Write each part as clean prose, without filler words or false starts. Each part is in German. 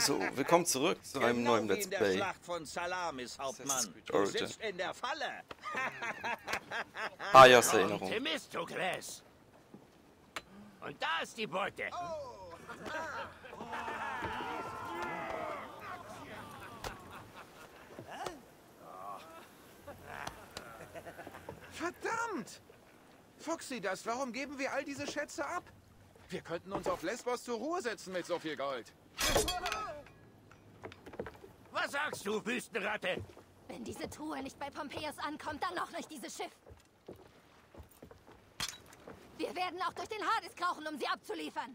So, willkommen zurück zu einem neuen Let's in der Play. Schlacht von Salamis, Hauptmann. Creed Du Origin. sitzt in der Falle. Ayas Erinnerung. Themistokles. Und da ist die Beute. Verdammt! Foxy, warum geben wir all diese Schätze ab? Wir könnten uns auf Lesbos zur Ruhe setzen mit so viel Gold. Was sagst du, Wüstenratte? Wenn diese Truhe nicht bei Pompeius ankommt, dann noch nicht dieses Schiff. Wir werden auch durch den Hades krauchen, um sie abzuliefern.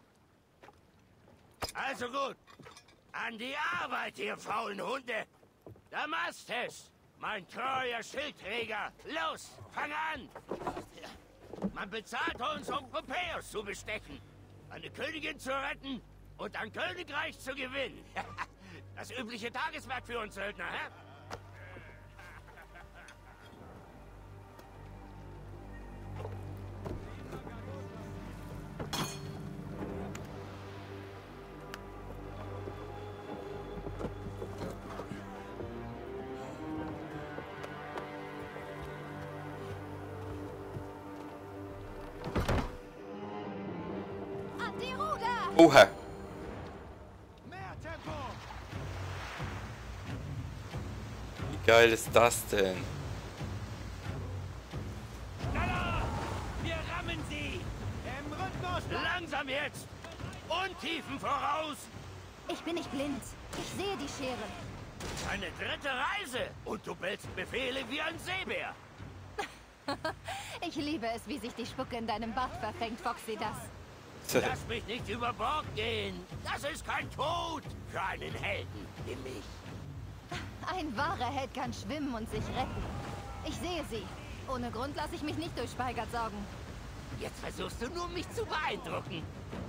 Also gut. An die Arbeit, ihr faulen Hunde. Damastes, mein treuer Schildträger. Los, fang an. Man bezahlt uns, um Pompeius zu bestechen, eine Königin zu retten und ein Königreich zu gewinnen. Das übliche Tageswerk für uns Söldner, hä? An die Ruder! Oha. Mehr Tempo! Wie geil ist das denn? Schneller! Wir rammen sie! Im Rhythmus! Langsam jetzt! Und Tiefen voraus! Ich bin nicht blind. Ich sehe die Schere. Eine dritte Reise! Und du bellst Befehle wie ein Seebär! Ich liebe es, wie sich die Spucke in deinem Bart verfängt, Foxy, das. Lass mich nicht über Bord gehen! Das ist kein Tod für einen Helden wie mich! Ein wahrer Held kann schwimmen und sich retten. Ich sehe sie. Ohne Grund lasse ich mich nicht durch Speigert sorgen. Jetzt versuchst du nur, mich zu beeindrucken!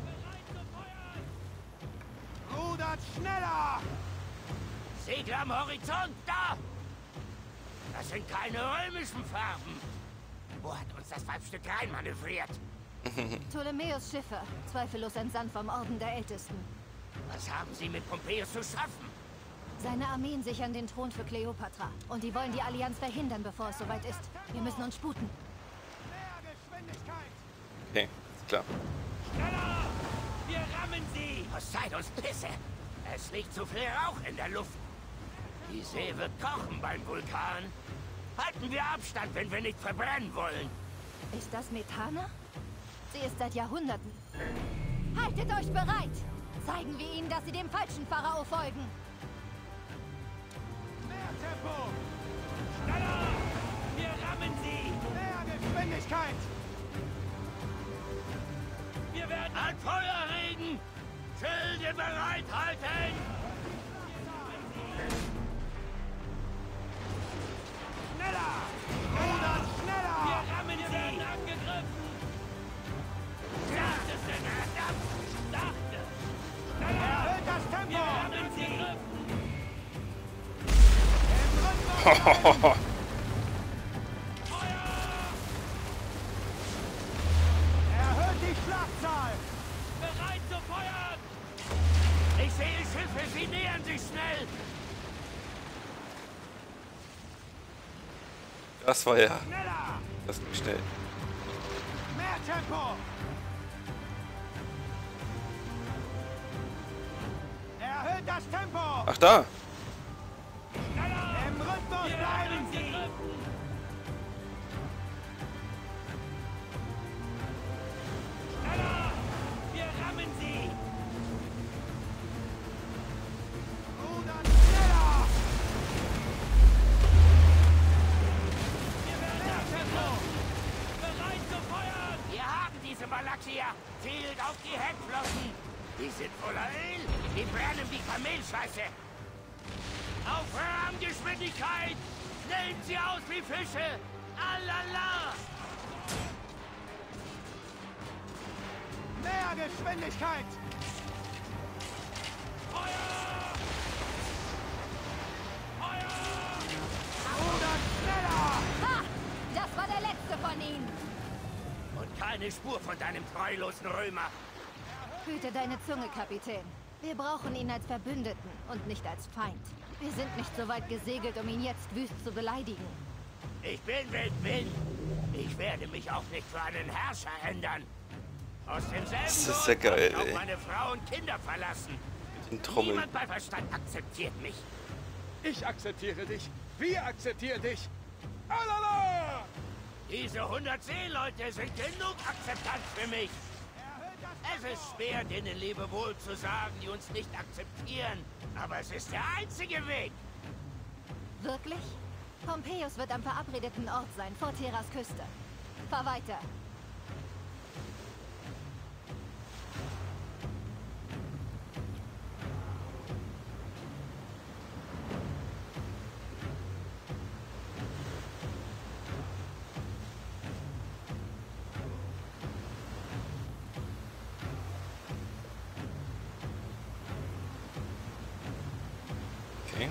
Rudert schneller! Segel am Horizont, da! Das sind keine römischen Farben! Wo hat uns das Weibstück reinmanövriert? Ptolemäus Schiffe, zweifellos entsandt vom Orden der Ältesten. Was haben sie mit Pompeius zu schaffen? Seine Armeen sichern den Thron für Kleopatra. Und die wollen die Allianz verhindern, bevor es soweit ist. Wir müssen uns sputen. Mehr Geschwindigkeit! Okay, ist klar. Schneller! Wir rammen sie! Poseidons Pisse! Es liegt zu viel Rauch in der Luft. Die See wird kochen beim Vulkan. Halten wir Abstand, wenn wir nicht verbrennen wollen. Ist das Methana? Sie ist seit Jahrhunderten. Haltet euch bereit! Zeigen wir ihnen, dass sie dem falschen Pharao folgen. Mehr Tempo! Schneller! Wir rammen sie! Mehr Geschwindigkeit! Wir werden ein Feuerregen! Schilde bereithalten! Schneller! Rudert schneller! Wir rammen sie! Wir werden angegriffen! Sachte, Sänger! Sachte! Schneller! Erhöht das Tempo! Wir rammen sie! Im Rhythmus! Erhöht die Schlachtzahl! Bereit zu feuern! Ich sehe Schiffe, sie nähern sich schnell! Das war ja Schneller! das ging schnell. Mehr Tempo! Erhöht das Tempo! Ach da. Im Rhythmus bleiben Sie! Schneller! Wir rammen sie! Rudert schneller! Mehr Tempo! Bereit zu feuern! Wir haben diese Malaxia! Zielt auf die Heckflossen! Die sind voller Öl! Die brennen wie Kamelscheiße! Auf Rahmengeschwindigkeit! Schnellen sie aus wie Fische! Alala! Mehr Geschwindigkeit! Feuer! Feuer! Rudert schneller! Ha! Das war der letzte von ihnen. Und keine Spur von deinem treulosen Römer! Hüte deine Zunge, Kapitän. Wir brauchen ihn als Verbündeten und nicht als Feind. Wir sind nicht so weit gesegelt, um ihn jetzt wüst zu beleidigen. Ich bin, wer ich bin. Ich werde mich auch nicht für einen Herrscher ändern. Aus demselben Das ist Grund sehr geil, habe ich auch ey. meine Frau und Kinder verlassen. Den Trommeln. Niemand bei Verstand akzeptiert mich. Ich akzeptiere dich. Wir akzeptieren dich. Alala! Diese 100 Seeleute sind genug Akzeptanz für mich. Es ist schwer, denen Lebewohl zu sagen, die uns nicht akzeptieren. Aber es ist der einzige Weg. Wirklich? Pompeius wird am verabredeten Ort sein, vor Terras Küste. Fahr weiter. Okay.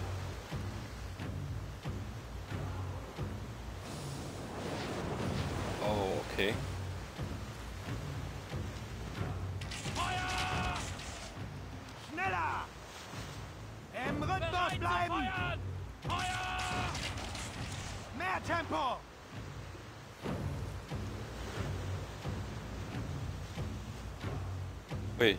Oh, okay. Feuer! Schneller! Im Rhythmus bleiben! Feuer! Mehr Tempo! Ui.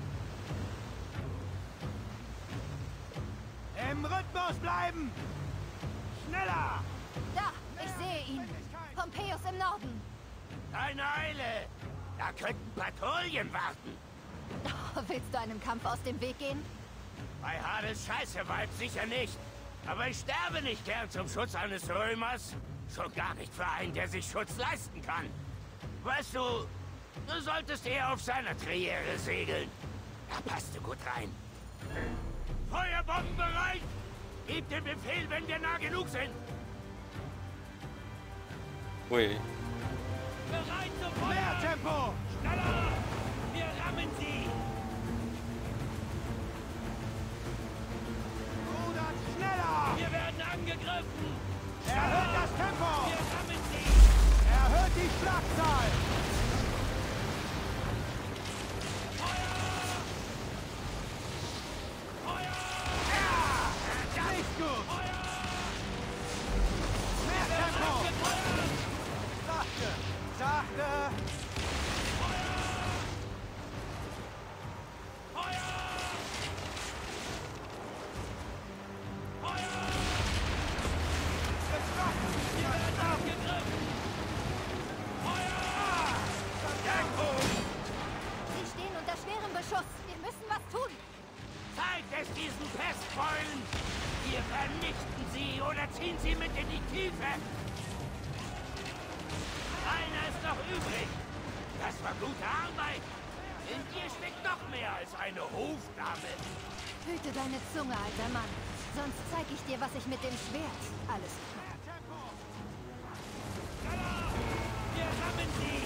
Im Rhythmus bleiben! Schneller! Da, ich sehe ihn. Pompeius im Norden. Keine Eile! Da könnten Patrouillen warten. Oh, willst du einem Kampf aus dem Weg gehen? Bei Hades Scheiße-Weib sicher nicht. Aber ich sterbe nicht gern zum Schutz eines Römers. Schon gar nicht für einen, der sich Schutz leisten kann. Weißt du, du solltest eher auf seiner Triere segeln. Da passt du gut rein. Feuerbomben bereit! Gib den Befehl, wenn wir nah genug sind. Ui. Bereit zum Mehr Tempo! Schneller! Wir rammen sie! Rudert schneller! Wir werden angegriffen! Erhöht das Tempo! Wir rammen sie! Erhöht die Schlagzahl! Nicht gut! Mehr Tempo! Sachte! Sachte! Sie stehen unter schwerem Beschuss. Wir müssen was tun. Zeigt es diesen Pestbeulen! Wir vernichten sie oder ziehen sie mit in die Tiefe! Einer ist noch übrig! Das war gute Arbeit! In dir steckt noch mehr als eine Hofdame! Hüte deine Zunge, alter Mann. Sonst zeig ich dir, was ich mit dem Schwert alles kann. Wir rammen sie!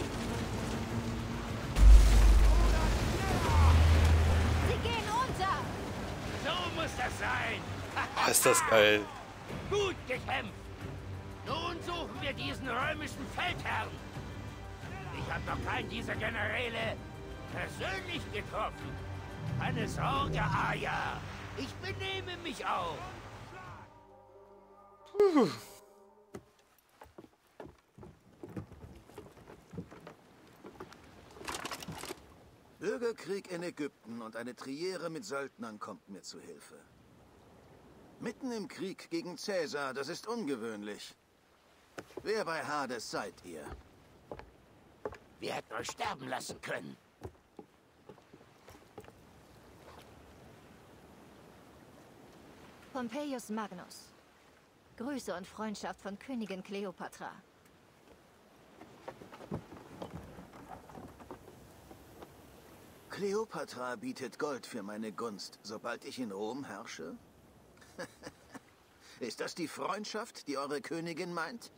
Sie gehen unter. So muss das sein! Oh, ist das geil. Gut gekämpft! Nun suchen wir diesen römischen Feldherrn! Ich habe noch keinen dieser Generäle persönlich getroffen. Keine Sorge, Aya. Ich benehme mich auch. Bürgerkrieg in Ägypten und eine Triere mit Söldnern kommt mir zu Hilfe. Mitten im Krieg gegen Cäsar, das ist ungewöhnlich. Wer bei Hades seid ihr? Wir hätten euch sterben lassen können. Pompeius Magnus. Grüße und Freundschaft von Königin Kleopatra. Kleopatra bietet Gold für meine Gunst, sobald ich in Rom herrsche? Ist das die Freundschaft, die eure Königin meint?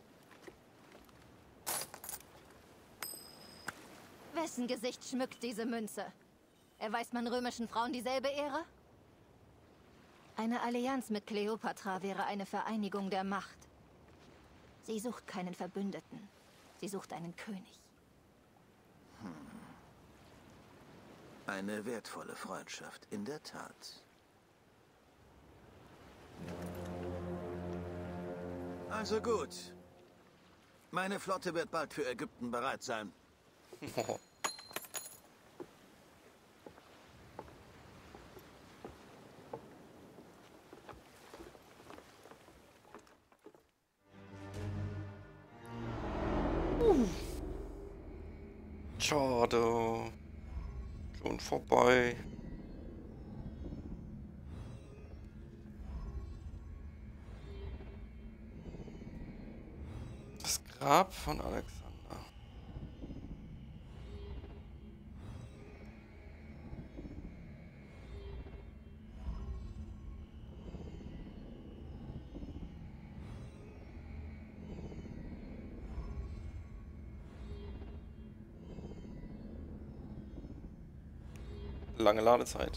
Wessen Gesicht schmückt diese Münze? Erweist man römischen Frauen dieselbe Ehre? Eine Allianz mit Kleopatra wäre eine Vereinigung der Macht. Sie sucht keinen Verbündeten. Sie sucht einen König. Eine wertvolle Freundschaft, in der Tat. Also gut. Meine Flotte wird bald für Ägypten bereit sein. Schade. Schon vorbei. Das Grab von Alexander. Lange Ladezeit.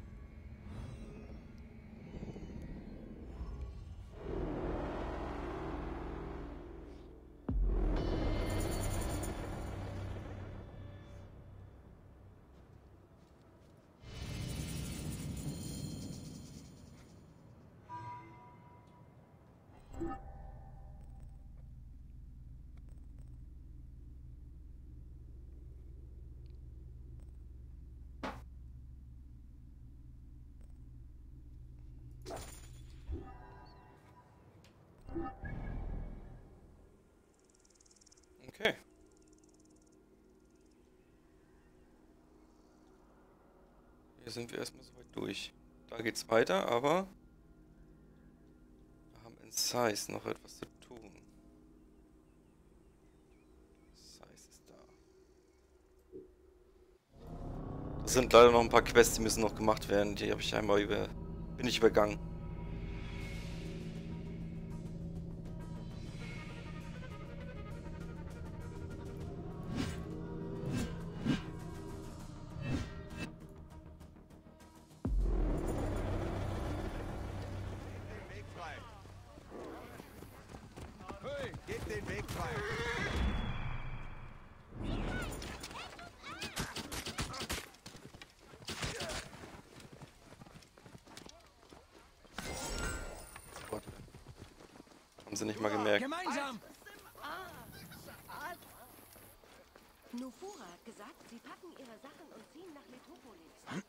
Okay. Hier sind wir erstmal soweit durch. Da geht's weiter, aber wir haben in Size noch etwas zu tun. Size ist da. Das sind leider noch ein paar Quests, die müssen noch gemacht werden. Die habe ich einmal bin ich übergangen. Gebt den Weg frei. Gott. Haben sie nicht mal gemerkt. Gemeinsam! Nufura hat gesagt, sie packen ihre Sachen und ziehen nach Metropolis.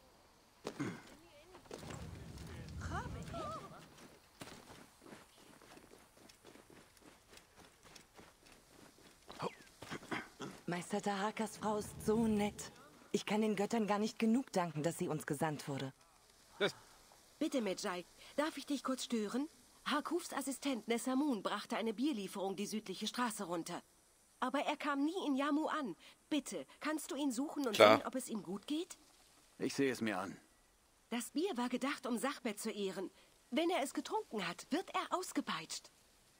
Meister Tahakas Frau ist so nett. Ich kann den Göttern gar nicht genug danken, dass sie uns gesandt wurde. Bitte, Medjay, darf ich dich kurz stören? Hakufs Assistent Nessamun brachte eine Bierlieferung die südliche Straße runter. Aber er kam nie in Yamu an. Bitte, kannst du ihn suchen und Klar. sehen, ob es ihm gut geht? Ich sehe es mir an. Das Bier war gedacht, um Sachmet zu ehren. Wenn er es getrunken hat, wird er ausgepeitscht.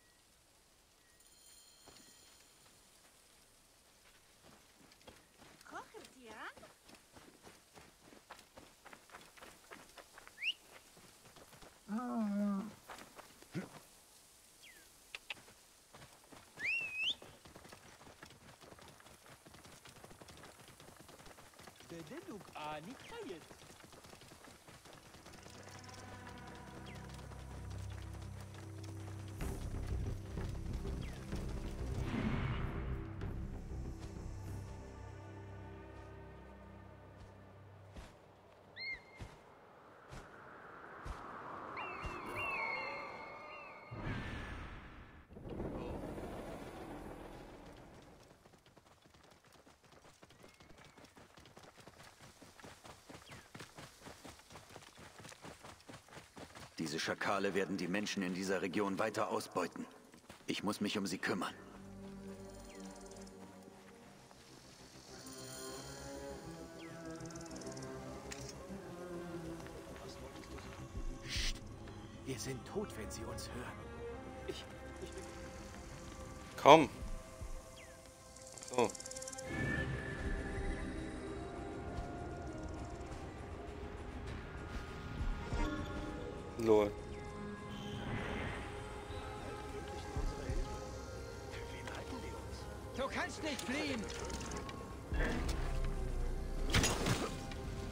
Diese Schakale werden die Menschen in dieser Region weiter ausbeuten. Ich muss mich um sie kümmern. Psst. Wir sind tot, wenn sie uns hören. Komm. So. Lol. Du kannst nicht fliehen!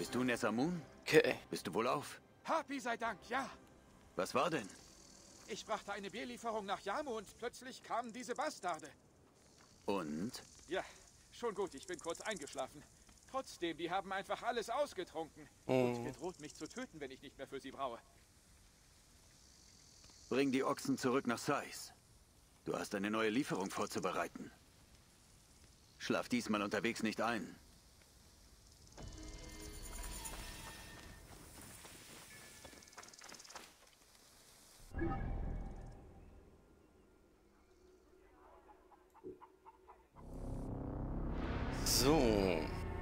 Bist du Nessamun? Okay. Bist du wohlauf? Harpy sei Dank, ja. Was war denn? Ich brachte eine Bierlieferung nach Yamu und plötzlich kamen diese Bastarde. Und? Ja, schon gut, ich bin kurz eingeschlafen. Trotzdem, die haben einfach alles ausgetrunken. Oh. Und gedroht, mich zu töten, wenn ich nicht mehr für sie braue. Bring die Ochsen zurück nach Sais. Du hast eine neue Lieferung vorzubereiten. Schlaf diesmal unterwegs nicht ein. So.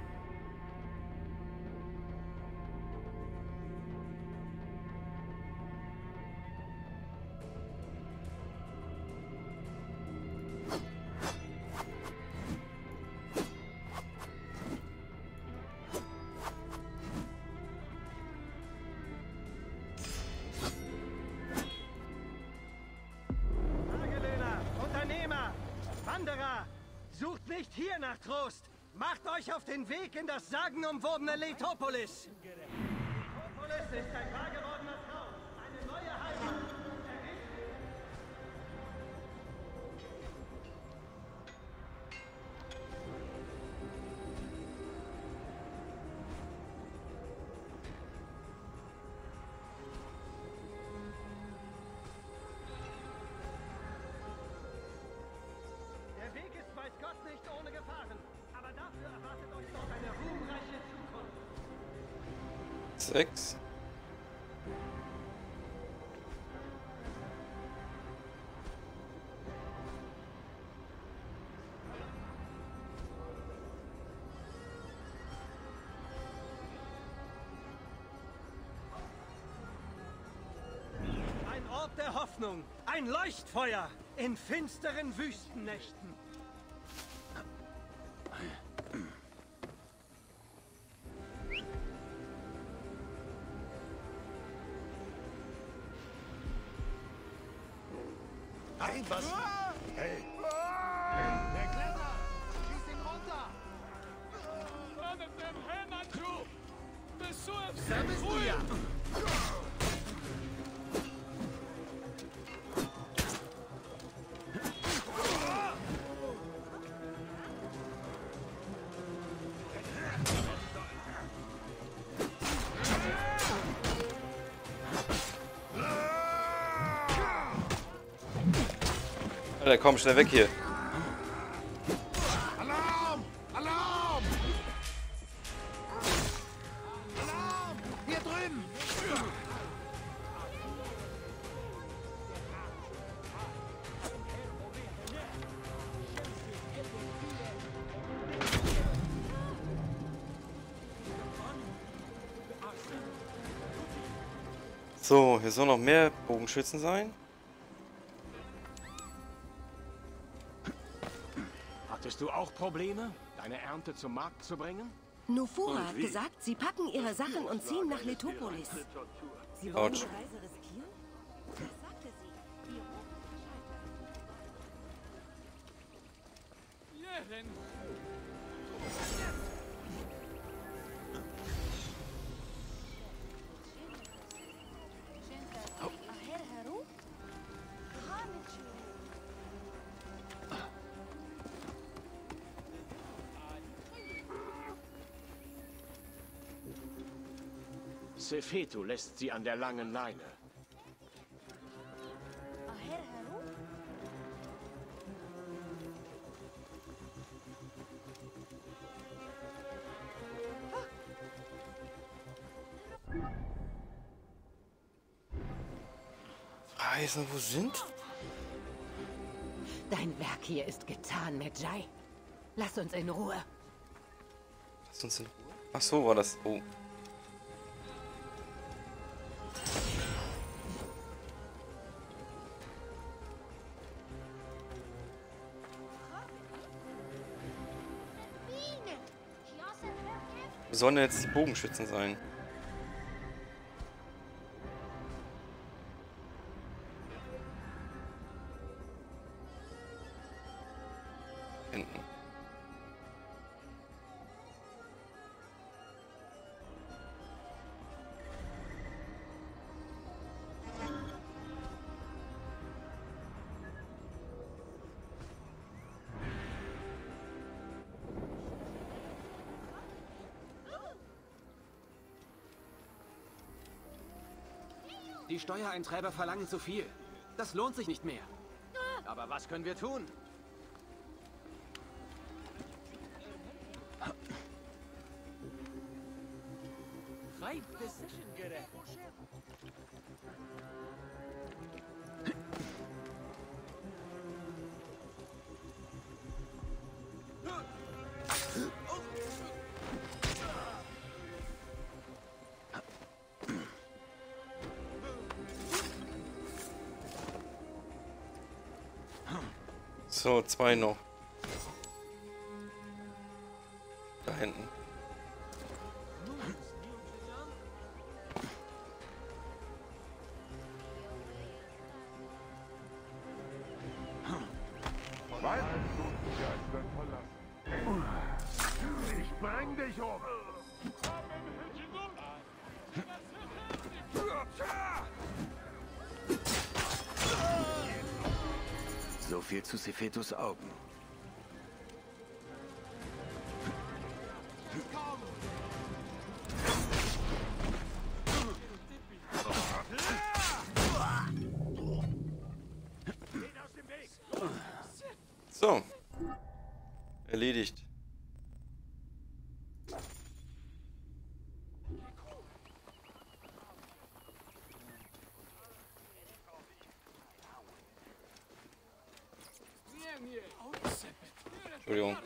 Tagelöhner, Unternehmer, Wanderer, sucht nicht hier nach Trost. Macht euch auf den Weg in das sagenumwobene Letopolis. Letopolis ist ein wahr gewordener Traum, eine neue Heimat. Der Weg ist, weiß Gott, nicht ohne Gefahren. Aber dafür erwartet euch dort eine ruhmreiche Zukunft. 6. Ein Ort der Hoffnung, ein Leuchtfeuer in finsteren Wüstennächten. Hey, was? Hey. Der Klettrer! Schieß ihn runter! Da bist du ja! Alter, komm, schnell weg hier. Alarm! Alarm! Alarm! Hier drüben! So, hier soll noch mehr Bogenschützen sein. Hattest du auch Probleme, deine Ernte zum Markt zu bringen? Nufura hat gesagt, sie packen ihre Sachen und ziehen nach Letopolis. Sie wollen Autsch. die Reise riskieren? Das sagte sie. Die Sefetu lässt sie an der langen Leine. Reise, wo sind? Dein Werk hier ist getan, Medjay. Lass uns in Ruhe. Lass uns in Ruhe. Ach so, war das. Oh. Wo sollen denn jetzt die Bogenschützen sein? Hinten. Die Steuereintreiber verlangen zu viel. Das lohnt sich nicht mehr. Aber was können wir tun? So, 2 noch. Da hinten. Ich bring dich um. So viel zu Sefetos Augen. So. Erledigt. Entschuldigung.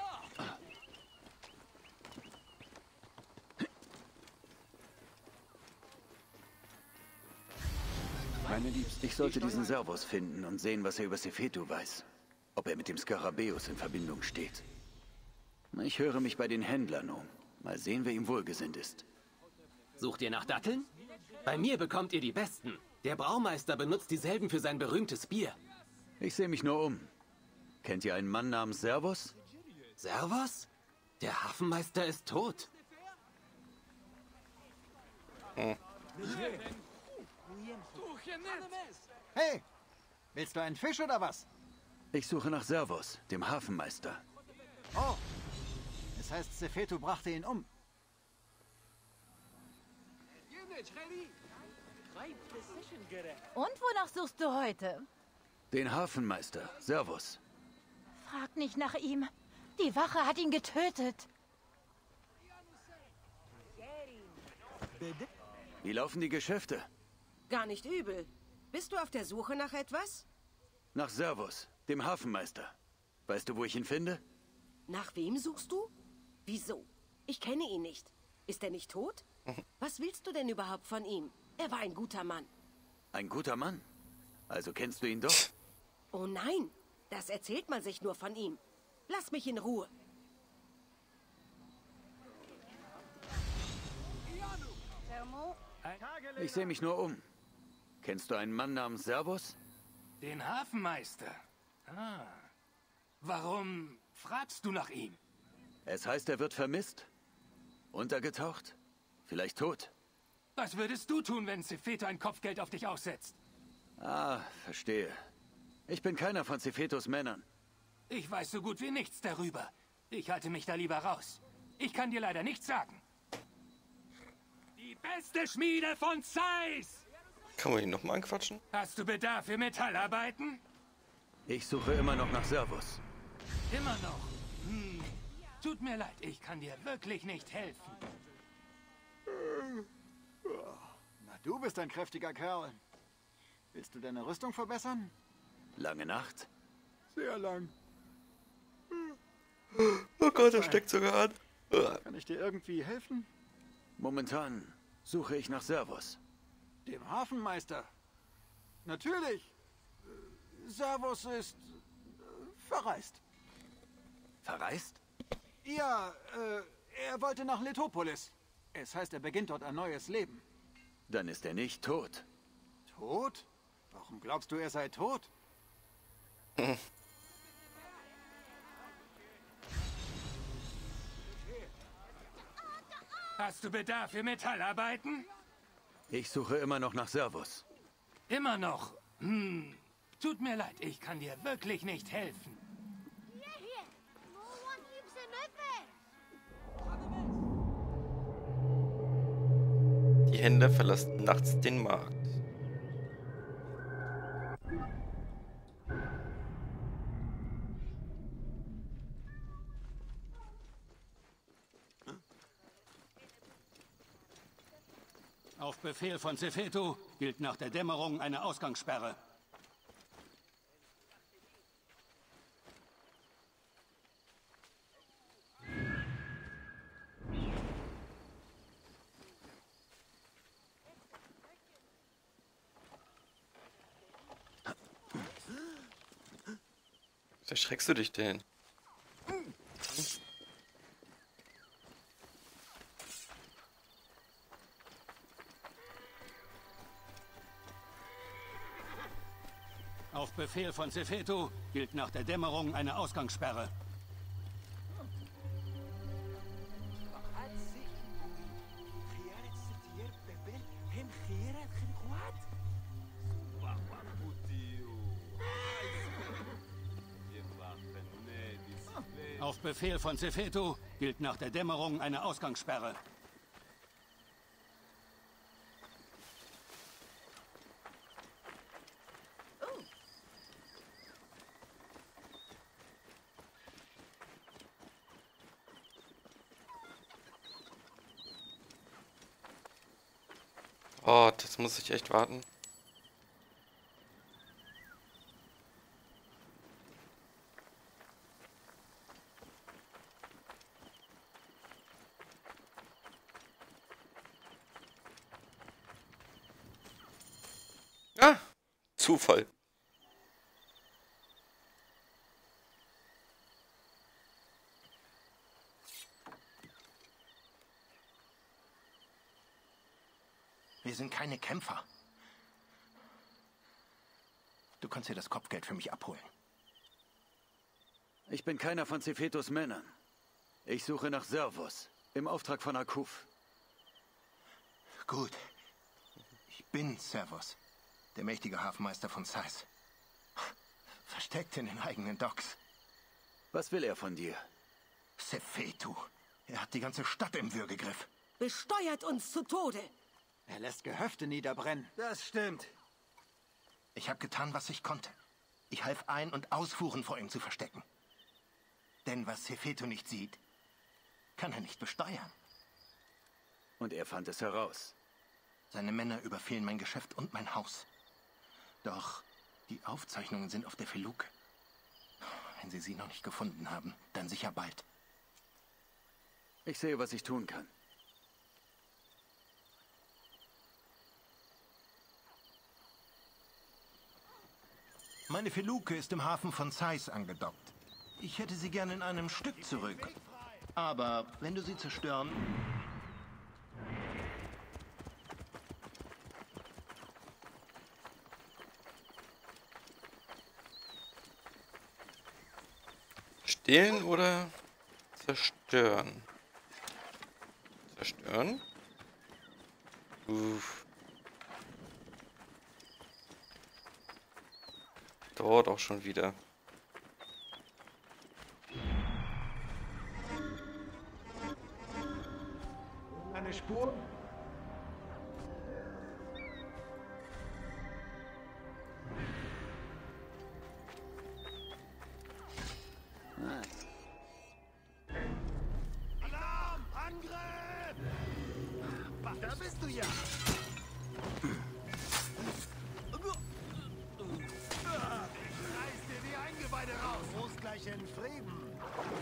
Meine Liebste, ich sollte diesen Servus finden und sehen, was er über Sefeto weiß. Ob er mit dem Skarabäus in Verbindung steht. Ich höre mich bei den Händlern um. Mal sehen, wer ihm wohlgesinnt ist. Sucht ihr nach Datteln? Bei mir bekommt ihr die besten. Der Braumeister benutzt dieselben für sein berühmtes Bier. Ich sehe mich nur um. Kennt ihr einen Mann namens Servus? Servus? Der Hafenmeister ist tot. Hm. Hey, willst du einen Fisch oder was? Ich suche nach Servus, dem Hafenmeister. Oh, das heißt, Sefeto brachte ihn um. Und wonach suchst du heute? Den Hafenmeister, Servus. Frag nicht nach ihm. Die Wache hat ihn getötet. Wie laufen die Geschäfte? Gar nicht übel. Bist du auf der Suche nach etwas? Nach Servus, dem Hafenmeister. Weißt du, wo ich ihn finde? Nach wem suchst du? Wieso? Ich kenne ihn nicht. Ist er nicht tot? Was willst du denn überhaupt von ihm? Er war ein guter Mann. Ein guter Mann? Also kennst du ihn doch? Oh nein, das erzählt man sich nur von ihm. Lass mich in Ruhe. Ich sehe mich nur um. Kennst du einen Mann namens Servus? Den Hafenmeister? Ah. Warum fragst du nach ihm? Es heißt, er wird vermisst. Untergetaucht. Vielleicht tot. Was würdest du tun, wenn Sefeto ein Kopfgeld auf dich aussetzt? Ah, verstehe. Ich bin keiner von Sefetos Männern. Ich weiß so gut wie nichts darüber. Ich halte mich da lieber raus. Ich kann dir leider nichts sagen. Die beste Schmiede von Zeiss! Kann man ihn nochmal anquatschen? Hast du Bedarf für Metallarbeiten? Ich suche immer noch nach Servus. Immer noch? Tut mir leid, ich kann dir wirklich nicht helfen. Na, du bist ein kräftiger Kerl. Willst du deine Rüstung verbessern? Lange Nacht? Sehr lang. Oh Gott, er steckt sogar an. Kann ich dir irgendwie helfen? Momentan suche ich nach Servus. Dem Hafenmeister. Natürlich. Servus ist verreist. Verreist? Ja, er wollte nach Letopolis. Es heißt, er beginnt dort ein neues Leben. Dann ist er nicht tot. Tot? Warum glaubst du, er sei tot? Hast du Bedarf für Metallarbeiten? Ich suche immer noch nach Servus. Immer noch? Tut mir leid, ich kann dir wirklich nicht helfen. Die Händler verlassen nachts den Markt. Befehl von Sefetu gilt nach der Dämmerung eine Ausgangssperre. Was erschreckst du dich denn? Auf Befehl von Sefetu gilt nach der Dämmerung eine Ausgangssperre. Auf Befehl von Sefetu gilt nach der Dämmerung eine Ausgangssperre. Oh, das muss ich echt warten. Ah, Zufall. Wir sind keine Kämpfer. Du kannst dir das Kopfgeld für mich abholen. Ich bin keiner von Sefetus Männern. Ich suche nach Servus, im Auftrag von Hakuf. Gut. Ich bin Servus, der mächtige Hafenmeister von Sais. Versteckt in den eigenen Docks. Was will er von dir? Sefetu. Er hat die ganze Stadt im Würgegriff. Besteuert uns zu Tode. Er lässt Gehöfte niederbrennen. Das stimmt. Ich habe getan, was ich konnte. Ich half Ein- und Ausfuhren vor ihm zu verstecken. Denn was Sefetu nicht sieht, kann er nicht besteuern. Und er fand es heraus. Seine Männer überfielen mein Geschäft und mein Haus. Doch die Aufzeichnungen sind auf der Feluke. Wenn Sie sie noch nicht gefunden haben, dann sicher bald. Ich sehe, was ich tun kann. Meine Feluke ist im Hafen von Sais angedockt. Ich hätte sie gerne in einem Stück zurück. Aber wenn du sie zerstören... Stehlen oder zerstören? Zerstören? Uff. Dauert auch schon wieder. Eine Spur? Alarm! Angriff! Da bist du ja! Reiß dir die Eingeweide raus! Muss gleich in Frieden!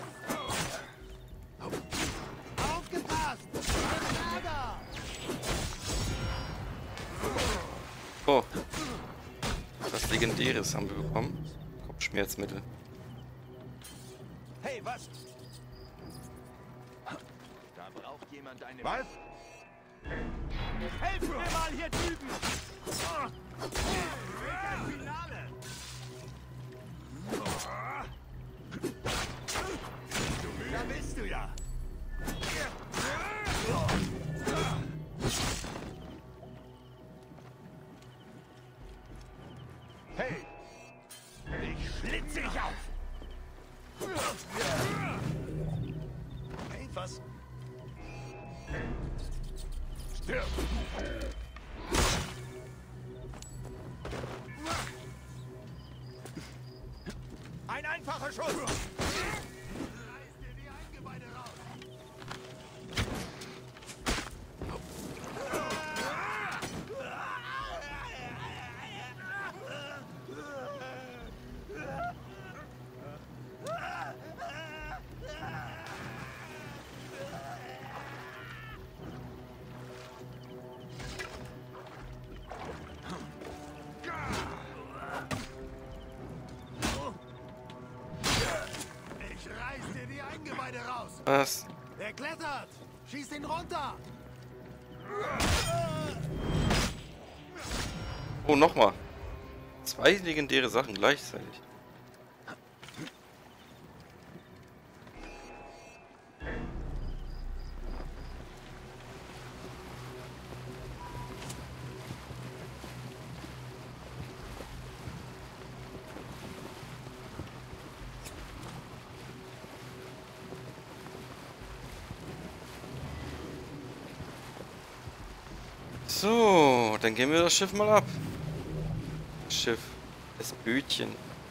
Aufgepasst! Im Lager! Oh. Was Legendäres haben wir bekommen. Kopfschmerzmittel. Hey, was? Da braucht jemand eine... Was? Helfen mir mal hier drüben! Kein Finale! Da bist du ja! Hey! Ich schlitze dich auf! Hey, was? Stirb! Ein einfacher Schuss! Reiß dir die Eingeweide raus! Was? Der klettert! Schießt ihn runter! Oh, nochmal. 2 legendäre Sachen gleichzeitig. So, dann gehen wir das Schiff mal ab. Schiff. Das Bötchen.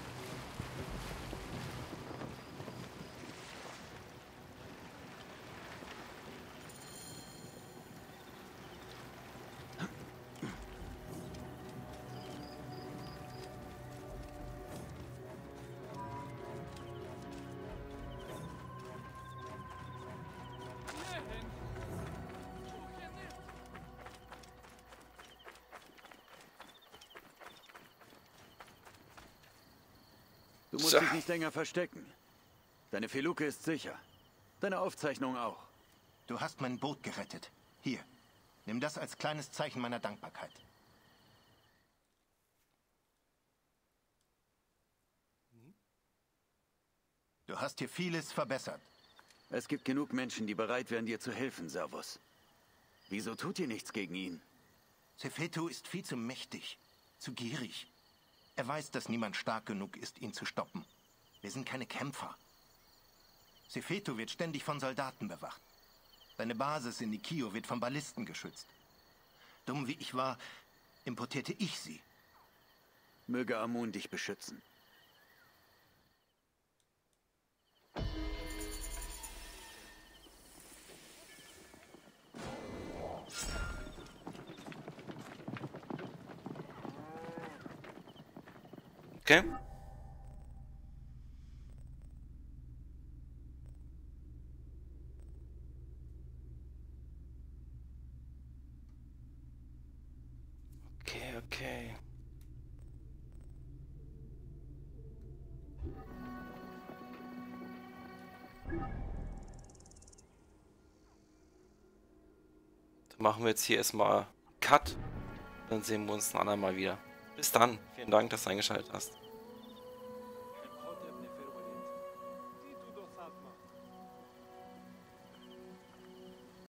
Du musst dich nicht länger verstecken. Deine Feluke ist sicher. Deine Aufzeichnung auch. Du hast mein Boot gerettet. Hier, nimm das als kleines Zeichen meiner Dankbarkeit. Du hast hier vieles verbessert. Es gibt genug Menschen, die bereit wären, dir zu helfen, Servus. Wieso tut ihr nichts gegen ihn? Sefetu ist viel zu mächtig, zu gierig. Er weiß, dass niemand stark genug ist, ihn zu stoppen. Wir sind keine Kämpfer. Sefetu wird ständig von Soldaten bewacht. Seine Basis in Nikio wird von Ballisten geschützt. Dumm wie ich war, importierte ich sie. Möge Amun dich beschützen. Okay. Okay. Dann machen wir jetzt hier erstmal Cut. Dann sehen wir uns ein andermal wieder. Bis dann. Vielen Dank, dass du eingeschaltet hast.